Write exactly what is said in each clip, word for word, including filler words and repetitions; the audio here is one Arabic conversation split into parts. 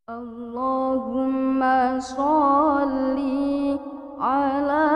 Allahumma sholli ala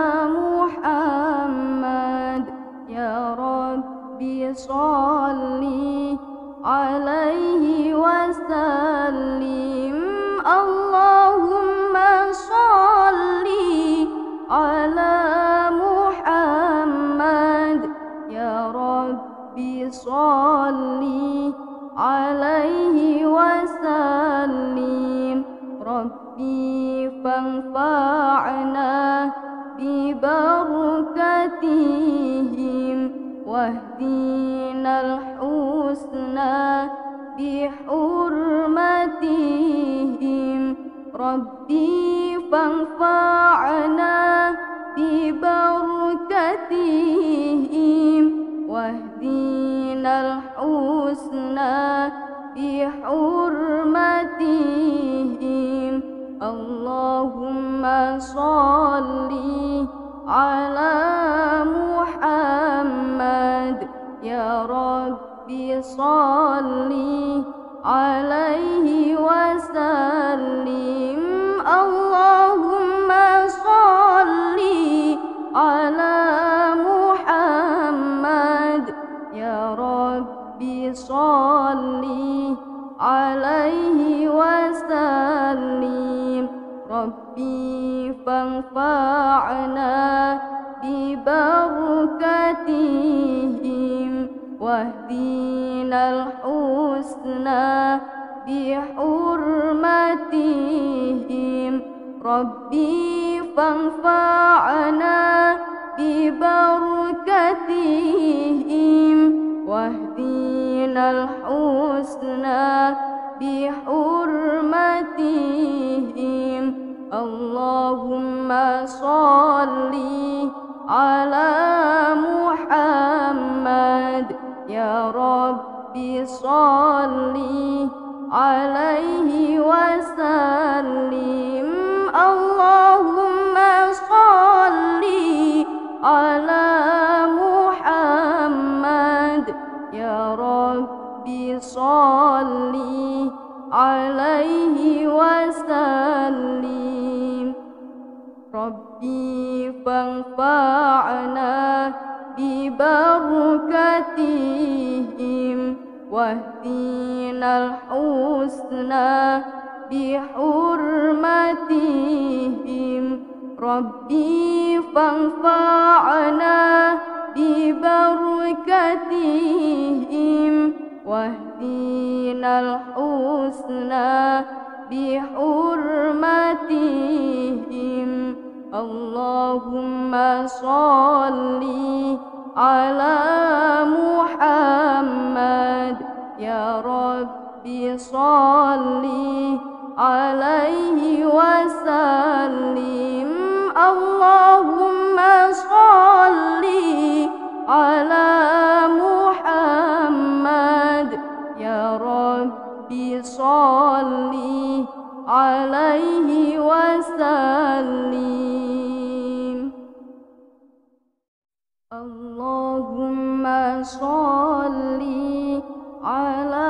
Muhammad, ya Rabbi sholli alaihi wasallim. Allahumma sholli ala Muhammad, ya Rabbi sholli alaihi wasallim. Rabbi fanfa'na bi barakatihim wahdinal husna bi hurmatihim. Rabbi fanfa'na bi barakatihim wahdinal husna bi hurmatihim. Allahumma sholli ala Muhammad, ya Rabbi sholli alaihi wasallim. Allahumma sholli ala Muhammad, ya Rabbi sholli alaihi wasallim. Rabbi fanfa'na bi barakatihim wahdinal husna bi hurmatihim. Rabbi fanfa'na bi barakatihim wahdinal husna bi hurmatihim. Allahumma sholli ala Muhammad, ya Rabbi sholli alaihi wasallim. Allahumma sholli ala Muhammad, ya Rabbi sholli alaihi wasallim. Rabbi fanfa'na bi barakatihim wahdinal husna bi hurmatihim. Rabbi fanfa'na bi barakatihim wahdinal husna bi hurmatihim. Allahumma sholli ala Muhammad, ya Rabbi sholli alaihi wasallim. Allahumma sholli ala Muhammad, ya Rabbi sholli alaihi wasallim. Allahumma sholli ala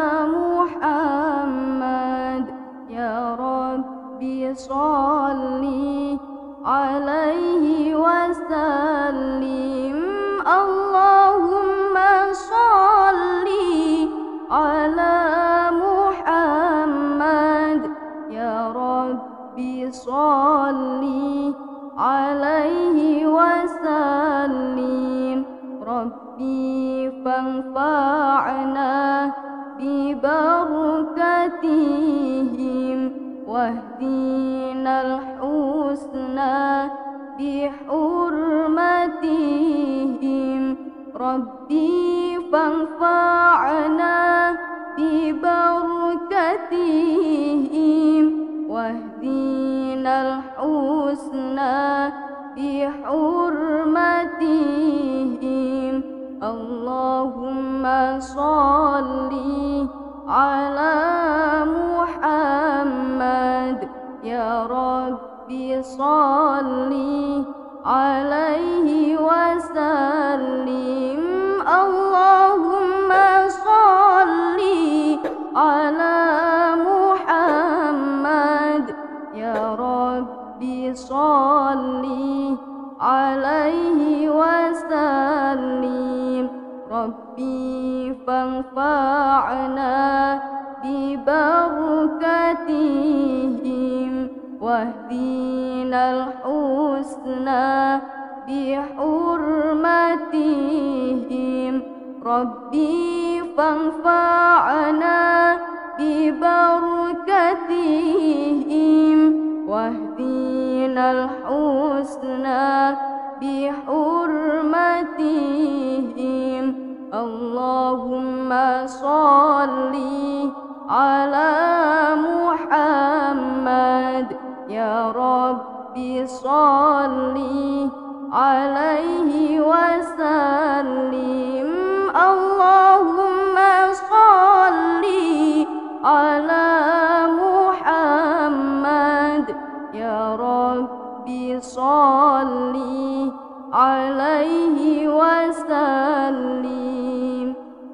Muhammad, ya Rabbi sholli alaihi wasallim. Allahumma sholli ala Muhammad, ya Rabbi sholli alaihi wasallim. Rabbi fanfa'na bi barakatihim wahdinal husna bi hurmatihim. Rabbi fanfa'na bi barakatihim wahdinal husna bi hurmatihim. Allahumma sholli ala Muhammad, ya Rabbi sholli alaihi wasallim. Allahumma sholli ala Muhammad, صل عليه وسلم ربي فانفعنا ببركتهم واهدنا الحسنى بحرمتهم ربي فانفعنا ببركتهم واهدنا الحسنى بحرمتهم اللهم صل على محمد يا ربي صل عليه وسلم اللهم صل على محمد يا ربي صل عليه وسلم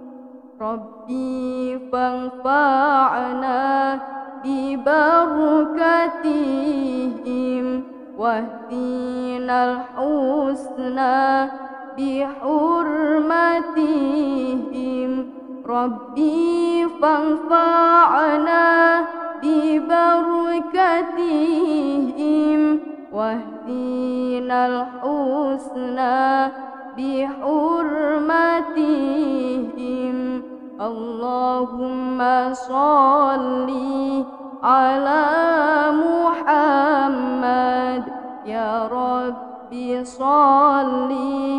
ربي فانفعنا ببركتهم واهدنا الحسنى بحرمتهم ربي فانفعنا ببركتهم واهدنا الحسنى بحرمتهم اللهم صل على محمد يا ربي صل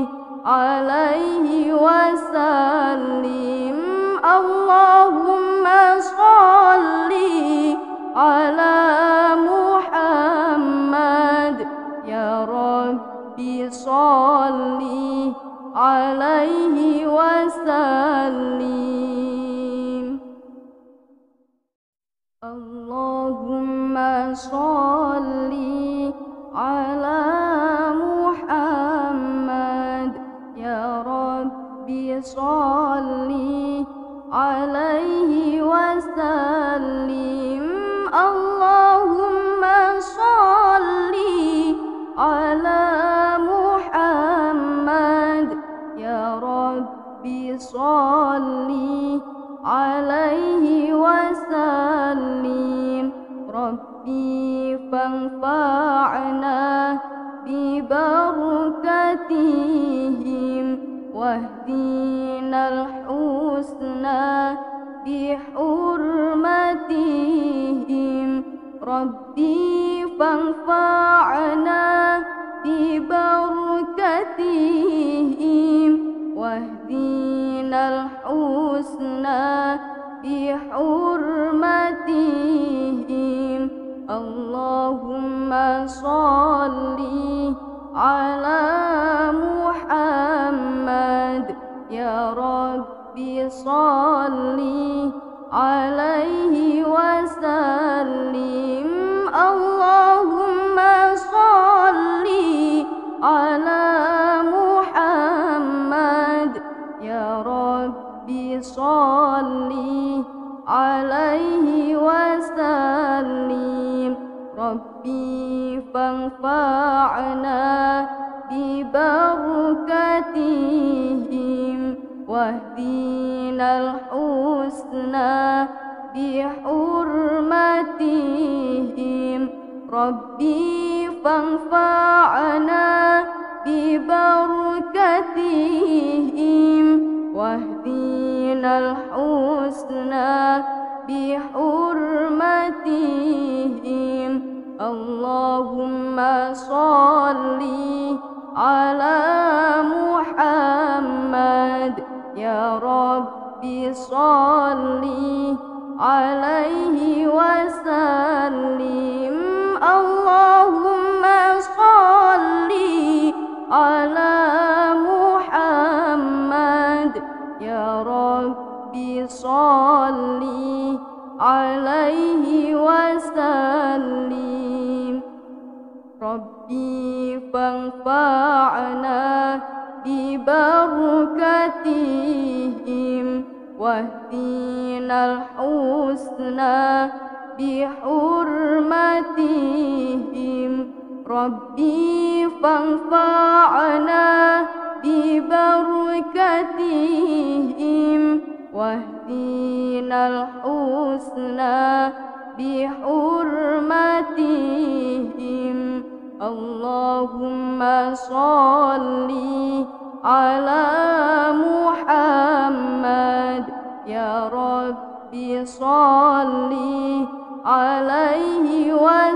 عليه وسلم اللهم صل على محمد يا ربي صل عليه وسلم اللهم صل على محمد يا ربي صل عليه وسلم اللهم صل على محمد يا ربي صل عليه وسلم ربي فانفعنا ببركتهم واهدنا الحسنى بحرمتهم ربي فانفعنا ببركتهم واهدنا الحسنى بحرمتهم اللهم صل على محمد يا ربي صل عليه وسلم اللهم صل على محمد يا ربي صل عليه وسلم ربي فانفعنا ببركتهم واهدنا الحسنى بحرمتهم ربي فانفعنا ببركتهم واهدنا الحسنى بحرمتهم اللهم صل على محمد يا ربي صل عليه وسلم اللهم صل على محمد يا ربي صل عليه وسلم ربي فانفعنا ببركتهم واهدنا الحسنى بحرمتهم ربي فانفعنا ببركتهم واهدنا الحسنى بحرمتهم اللهم صل على محمد يا ربي صل عليه وسلم